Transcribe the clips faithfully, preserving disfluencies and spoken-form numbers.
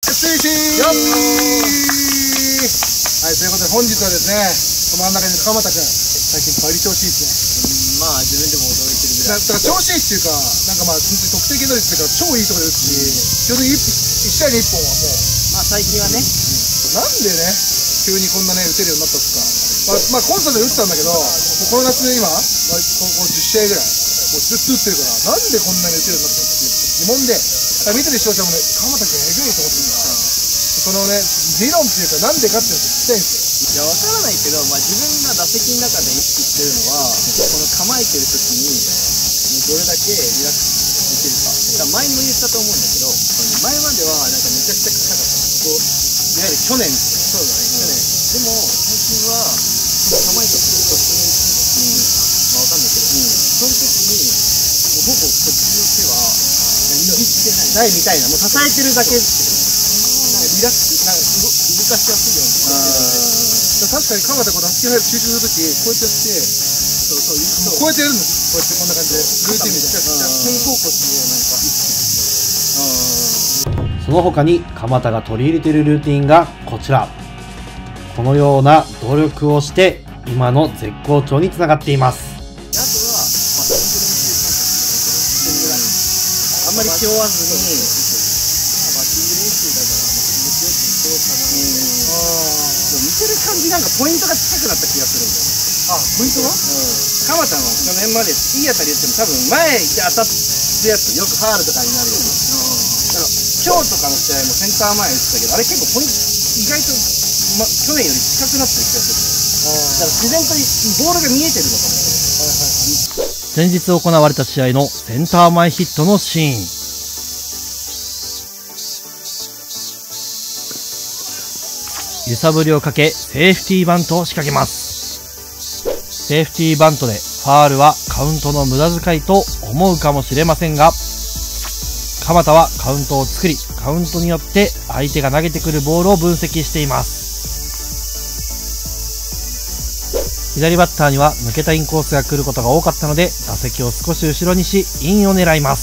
失礼しーよっはい、ということで本日はですね、真ん中にいる鎌田君、最近バリ調子いいですね。まあ自分でも驚いてるぐらい。だから調子いいっていうか、なんかまあ本当に得点圏打率っていうか超いいところで打つし、基本的にいち試合にいっぽんはもうまあ最近はね、なんでね急にこんなね打てるようになったんですか。まあ、まあコンスタントで打ってたんだけど、もうこの夏今、まあ、このじゅっ試合ぐらいもうずっと打ってるから、なんでこんなに打てるようになったっていう疑問で、見てる視聴者もね、鎌田君えぐいと思ってるんだから、そのね理論っていうかなんでかっていうのを聞きたいんですよ。いや、わからないけど、まあ、自分が打席の中で意識してるのは、この構えてる時にどれだけリラックスできるか。だから前にも言ったと思うんだけど、前まではなんかめちゃくちゃ硬かった。ここいわゆる去年、そうだね、去年。でも最近はその構えた時に直面するっていうか、まあわかんないけど、その時にもうほぼこっちの手は握ってないみたいな、もう支えてるだけですけど、なんかリラックス、なんか動かしやすいようにしてるので。確かに鎌田こう打席入る集中するときこうやってやって、そうそうこうやってやるんです。こうやってこんな感じでルーティンみたいな肩甲骨をなんか意識して。 その他に鎌田が取り入れているルーティンがこちら。このような努力をして今の絶好調につながっています。 あとは、まあ、あんまり気負わずに、まあ、バッティング練習だから、まあ、気持ちよくいこうかなみたいな。見てる感じなんかポイントが近くなった気がするんだよ。あ、ポイントが？うん。鎌田の去年までいい当たり打っても多分前行って当たってやつよくファールとかになるような。だから今日とかの試合もセンター前打ってたけど、あれ結構ポイント意外と、ま、去年より近くなってる気がする。だから自然とボールが見えてるのかもしれない。 先日行われた試合のセンター前ヒットのシーン。揺さぶりをかけセーフティーバントを仕掛けます。セーフティーバントでファールはカウントの無駄遣いと思うかもしれませんが、鎌田はカウントを作り、カウントによって相手が投げてくるボールを分析しています。左バッターには抜けたインコースが来ることが多かったので、打席を少し後ろにしインを狙います。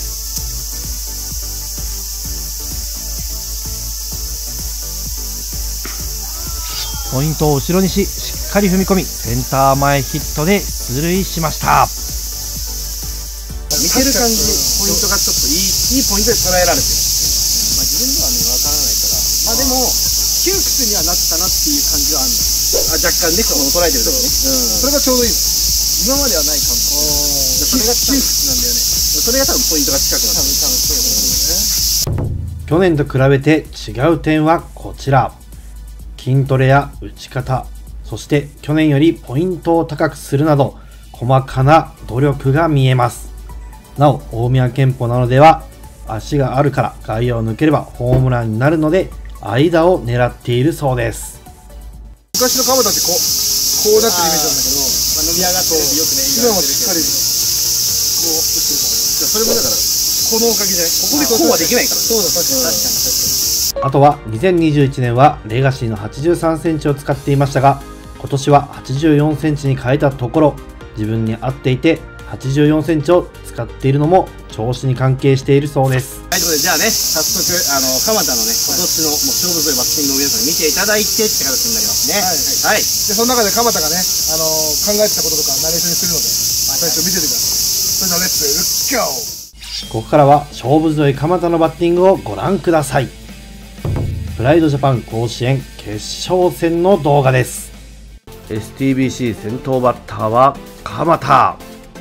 ポイントを後ろにし、しっかり踏み込み、センター前ヒットで出塁しました。 見てる感じ、ポイントがちょっといい、いいポイントで捉えられてる。まあ自分ではね、わからないから。まあでも、窮屈にはなったなっていう感じはあるんだ。あ、若干ね、この捉えてる時ね。それがちょうどいいの。今まではない感覚。それが窮屈なんだよね。それが多分ポイントが近くなってる。多分、多分そうだね。 去年と比べて違う点はこちら。筋トレや打ち方、そして去年よりポイントを高くするなど、細かな努力が見えます。なお、大宮拳法なのでは、足があるから外野を抜ければホームランになるので、間を狙っているそうです。 昔の鎌田ってこう、こうなってるイメージなんだけど、まあ、伸び上がってるよくね、今はしっかりこう打ってるから。それもだから、このおかげじゃない。ここでこうはできないから。そうだ、確かに。確かに、確かに。 あとはにせんにじゅういちねんはレガシーのはちじゅうさんセンチを使っていましたが、今年ははちじゅうよんセンチに変えたところ、自分に合っていてはちじゅうよんセンチを使っているのも調子に関係しているそうです。 はい、ということでじゃあね、早速あの鎌田のね今年のもう勝負強いバッティングを皆さん見ていただいてって形になりますね。はい、はい、でその中で鎌田がね、あの考えてたこととかナレーションにするので、最初見ててください。それではレッツレッツゴー。 ここからは勝負強い鎌田のバッティングをご覧ください。プライドジャパン甲子園決勝戦の動画です。 エスティービーシー 先頭バッターは鎌田。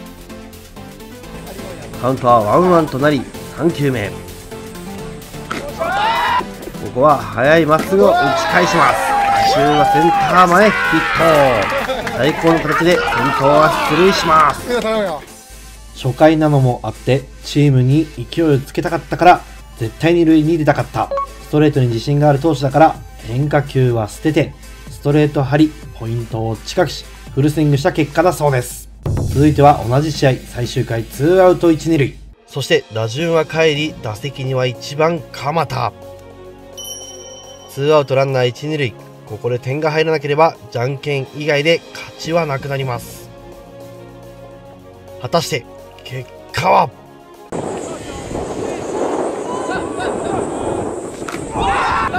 カウントはワンワンとなりさんきゅうめ、ここは速いまっすぐを打ち返します。打球はセンター前ヒット。最高の形で先頭は出塁します。初回なのもあってチームに勢いをつけたかったから絶対に塁に出たかった。ストレートに自信がある投手だから変化球は捨ててストレート張りポイントを近くしフルスイングした結果だそうです。続いては同じ試合最終回ツーアウトいち、に塁。そして打順は帰り打席にはいちばん鎌田。ツーアウトランナーいち、に塁。ここで点が入らなければじゃんけん以外で勝ちはなくなります。果たして結果は。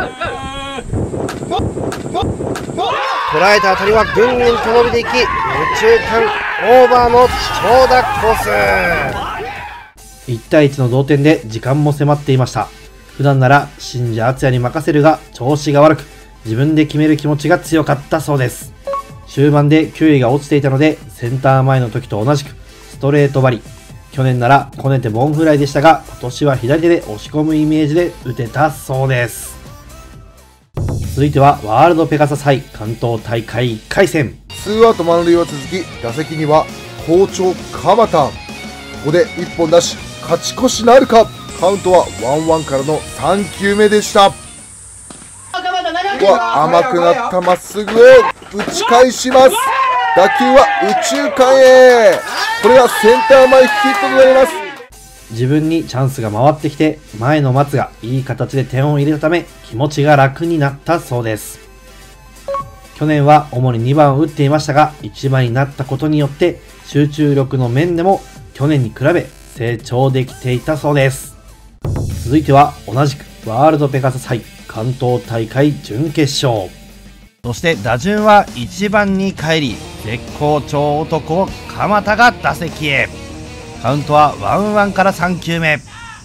捉えた当たりはぐんぐんと伸びていき、右中間オーバーの長打コース。いちたいいちの同点で時間も迫っていました。普段なら新庄敦也に任せるが調子が悪く、自分で決める気持ちが強かったそうです。終盤で球威が落ちていたので、センター前の時と同じくストレート張り。去年ならこねてボンフライでしたが、今年は左手で押し込むイメージで打てたそうです。続いてはワールドペガサス杯関東大会いっかい戦。 ツーアウト満塁は続き、打席には好調鎌田。ここでいっぽん出し勝ち越しなるか。カウントはワンワンからのさんきゅうめでした。ここは甘くなったまっすぐを打ち返します。打球は右中間へ。これがセンター前ヒットとなります。 自分にチャンスが回ってきて、前の松がいい形で点を入れたため気持ちが楽になったそうです。去年は主ににばんを打っていましたが、いちばんになったことによって集中力の面でも去年に比べ成長できていたそうです。続いては同じくワールドペガサス杯関東大会準決勝。そして打順はいちばんに帰り、絶好調男鎌田が打席へ。カウントはワンワンからさんきゅうめ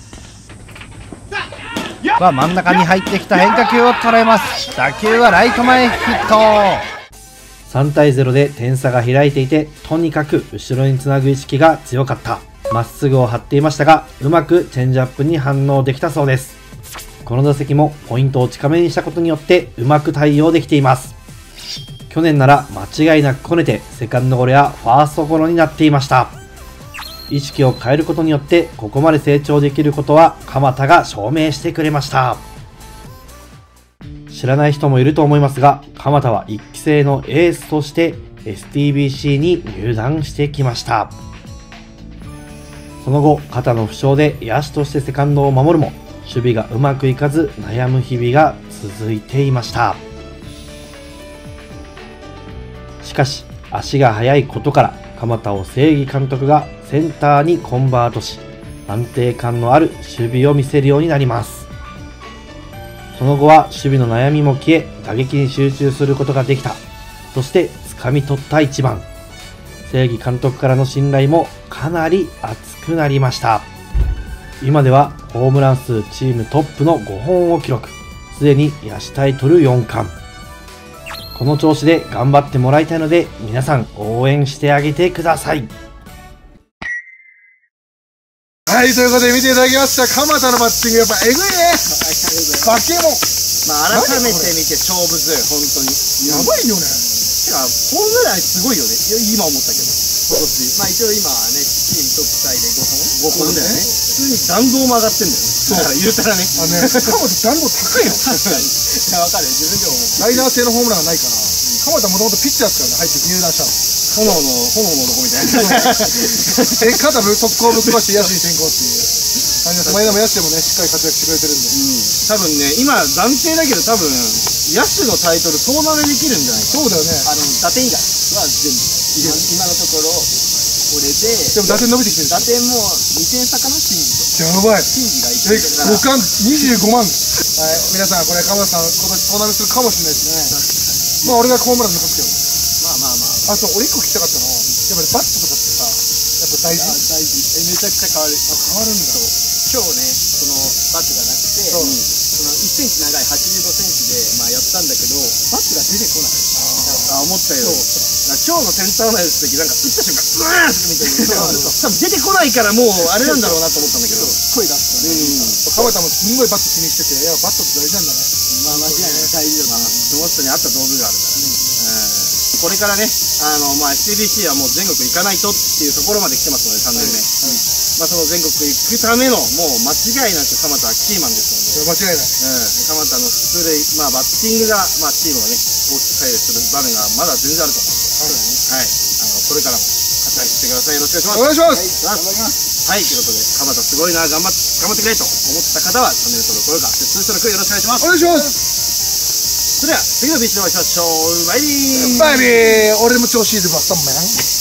は真ん中に入ってきた変化球を捉えます。打球はライト前ヒット。さんたいゼロで点差が開いていて、とにかく後ろにつなぐ意識が強かった。まっすぐを張っていましたが、うまくチェンジアップに反応できたそうです。この打席もポイントを近めにしたことによってうまく対応できています。去年なら間違いなくこねてセカンドゴロやファーストゴロになっていました。意識を変えることによってここまで成長できることは鎌田が証明してくれました。知らない人もいると思いますが、鎌田はいっき生のエースとして エスティービーシー に入団してきました。その後肩の負傷で野手としてセカンドを守るも守備がうまくいかず悩む日々が続いていました。しかし足が速いことから鎌田を正義監督がセンターにコンバートし、安定感のある守備を見せるようになります。その後は守備の悩みも消え、打撃に集中することができた。そして掴み取ったいちばん。正義監督からの信頼もかなり厚くなりました。今ではホームラン数チームトップのごほんを記録。すでに野手タイトルよんかん。この調子で頑張ってもらいたいので、皆さん応援してあげてください。 はい、ということで見ていただきました。鎌田のバッティングやっぱえぐいね。バケモン。 まあ改めて見て勝負強い、本当に。 やばいよね。 てか、ホームランすごいよね。今思ったけど。今年。まあ一応今ね、チームトップタイでごほん。ごほんだよね。普通に弾道も上がってんだよね。だから言うたらね。 あのね、鎌田弾道高いよ。 確かに。いや、わかるよ。自分でも思う。 ライナー性のホームランがないから。鎌田もともとピッチャーですからね、入って入団したの。 炎の、炎の男みたいな。 え、肩ぶ速攻ぶっ飛ばして野手に転向っていう感じです。前田も野手でもね、しっかり活躍してくれてるんで。 多分ね、今、暫定だけど多分、野手のタイトル総なめできるんじゃないか。 そうだよね。 あの、打点以外は全部。今のところ、これで。 でも打点伸びてきてる。 打点もにてん差かな、シンジと。 やばい。 シンジがいえ、ごかん、にじゅうごまん。はい、皆さん、これ、鎌田さん、今年トーナメントするかもしれないですね。まあ、俺がホームラン残すけど。 まあまあまあ。 あと、俺一個聞きたかったの、やっぱりバットとかってさ、やっぱ大事。 大事。え、めちゃくちゃ変わる。 変わるんだ。 今日ね、その、バットがなくて、そのいっセンチ長いはちじゅうごセンチで、まあやったんだけど、バットが出てこない。あ、思ったよ。今日のセンター前打つ時、なんか打った瞬間、うわーってみたいな。多分出てこないからもう、あれなんだろうなと思ったんだけど。 声出すからね。鎌田もすんごいバット気にしてて、いや、バットって大事なんだね。 まあ間違いない。大事だな。その人に合った道具があるからね。これからね、あの、まあ、エスティービーシー はもう全国行かないとっていうところまで来てますので、さんねんめ。まあ、その全国行くための、もう間違いなく鎌田はキーマンですので。 間違いない。 うん。鎌田の出塁、まあ、バッティングが、まあ、チームをね、大きく左右する場面がまだ全然あると思うんで。はい。あの、これからも活躍してください。よろしくお願いします。 お願いします。 頑張ります。はい。ということで、鎌田すごいな、頑張って、頑張ってくれと思った方は、チャンネル登録、高評価、通知登録よろしくお願いします。 お願いします。 それでは次のビーチでお会いしましょう。バイビー。 バイビー。俺も調子いいでバッサンマン。